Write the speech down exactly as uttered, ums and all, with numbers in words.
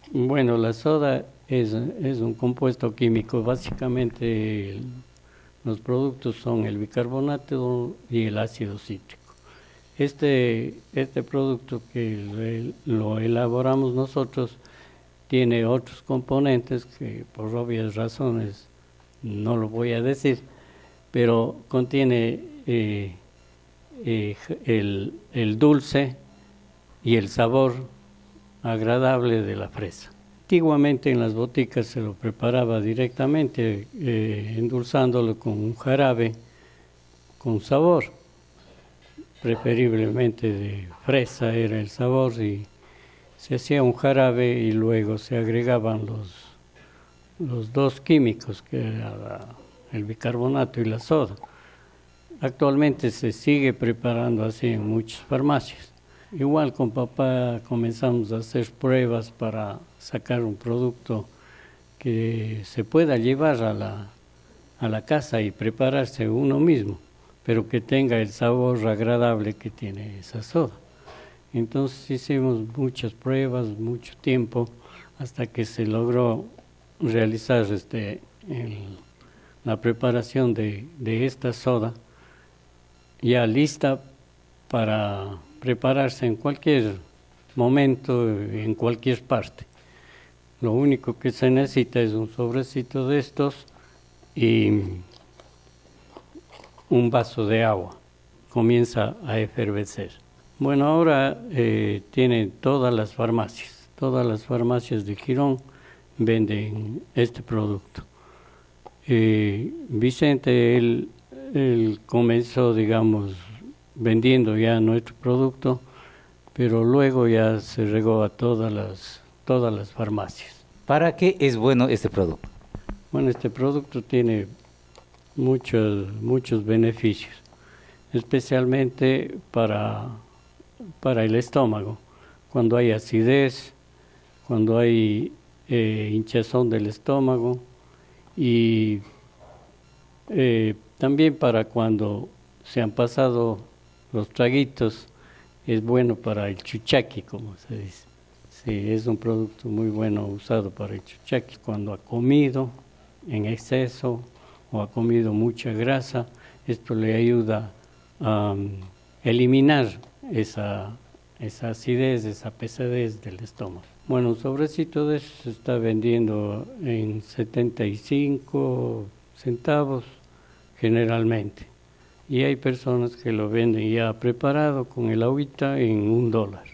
Bueno, la soda es, es un compuesto químico. Básicamente el- los productos son el bicarbonato y el ácido cítrico. Este, este producto que lo, lo elaboramos nosotros tiene otros componentes que por obvias razones no lo voy a decir, pero contiene eh, eh, el, el dulce y el sabor agradable de la fresa. Antiguamente en las boticas se lo preparaba directamente, eh, endulzándolo con un jarabe con sabor, preferiblemente de fresa era el sabor, y se hacía un jarabe y luego se agregaban los, los dos químicos, que era la- el bicarbonato y la soda. Actualmente se sigue preparando así en muchas farmacias. Igual con papá comenzamos a hacer pruebas para sacar un producto que se pueda llevar a la, a la casa y prepararse uno mismo, pero que tenga el sabor agradable que tiene esa soda. Entonces hicimos muchas pruebas, mucho tiempo, hasta que se logró realizar este, el- la preparación de, de esta soda ya lista para prepararse en cualquier momento, en cualquier parte. Lo único que se necesita es un sobrecito de estos y un vaso de agua. Comienza a efervecer. Bueno, ahora eh, tiene todas las farmacias, todas las farmacias de Girón venden este producto. Eh, Vicente, él, él comenzó, digamos, vendiendo ya nuestro producto, pero luego ya se regó a todas las, todas las farmacias. ¿Para qué es bueno este producto? Bueno, este producto tiene muchos, muchos beneficios, especialmente para, para el estómago. Cuando hay acidez, cuando hay eh, hinchazón del estómago, y eh, también para cuando se han pasado los traguitos, es bueno para el chuchaqui, como se dice. Sí, es un producto muy bueno usado para el chuchaqui. Cuando ha comido en exceso o ha comido mucha grasa, esto le ayuda a um, eliminar esa, esa acidez, esa pesadez del estómago. Bueno, un sobrecito de eso se está vendiendo en setenta y cinco centavos generalmente. Y hay personas que lo venden ya preparado con el agüita en un dólar.